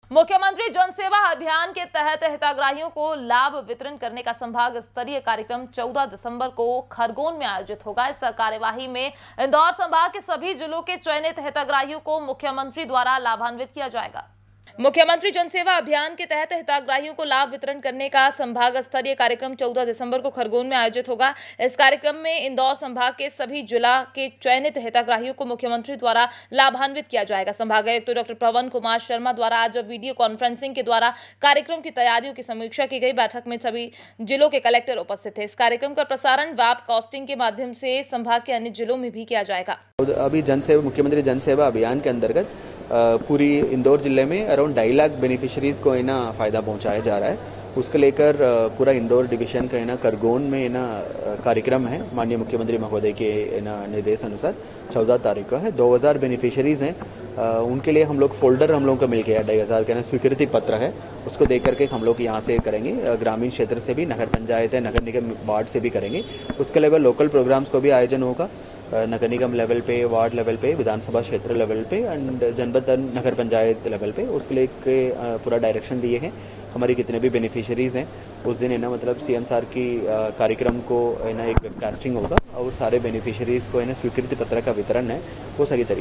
मुख्यमंत्री जनसेवा अभियान के तहत हितग्राहियों को लाभ वितरण करने का संभाग स्तरीय कार्यक्रम 14 दिसंबर को खरगोन में आयोजित होगा। इस कार्यवाही में इंदौर संभाग के सभी जिलों के चयनित हितग्राहियों को मुख्यमंत्री द्वारा लाभान्वित किया जाएगा। मुख्यमंत्री जनसेवा अभियान के तहत हितग्राहियों को लाभ वितरण करने का संभाग स्तरीय कार्यक्रम 14 दिसंबर को खरगोन में आयोजित होगा। इस कार्यक्रम में इंदौर संभाग के सभी जिला के चयनित हितग्राहियों को मुख्यमंत्री द्वारा लाभान्वित किया जाएगा। संभागायुक्त डॉक्टर पवन कुमार शर्मा द्वारा आज वीडियो कॉन्फ्रेंसिंग के द्वारा कार्यक्रम की तैयारियों की समीक्षा की गई। बैठक में सभी जिलों के कलेक्टर उपस्थित थे। इस कार्यक्रम का प्रसारण वेब कास्टिंग के माध्यम से संभाग के अन्य जिलों में भी किया जाएगा। अभी मुख्यमंत्री जनसेवा अभियान के अंतर्गत पूरी इंदौर जिले में अराउंड 2.5 लाख बेनिफिशरीज को फायदा पहुंचाया जा रहा है। उसको लेकर पूरा इंदौर डिवीजन का खरगोन में कार्यक्रम है। माननीय मुख्यमंत्री महोदय के निर्देश अनुसार 14 तारीख को है। 2000 बेनिफिशरीज हैं। उनके लिए हम लोग फोल्डर हम लोगों को मिल गया 2,500 का स्वीकृति पत्र है। उसको देख करके हम लोग यहाँ से करेंगे। ग्रामीण क्षेत्र से भी, नगर पंचायत है, नगर निगम वार्ड से भी करेंगे। उसके अलावा लोकल प्रोग्राम्स को भी आयोजन होगा। नगर निगम लेवल पे, वार्ड लेवल पे, विधानसभा क्षेत्र लेवल पे एंड जनपद नगर पंचायत लेवल पे। उसके लिए पूरा डायरेक्शन दिए हैं। हमारी कितने भी बेनिफिशरीज हैं उस दिन मतलब सीएम सर की कार्यक्रम को एक वेबकास्टिंग होगा और सारे बेनिफिशरीज को स्वीकृति पत्र का वितरण है वो सही तरीके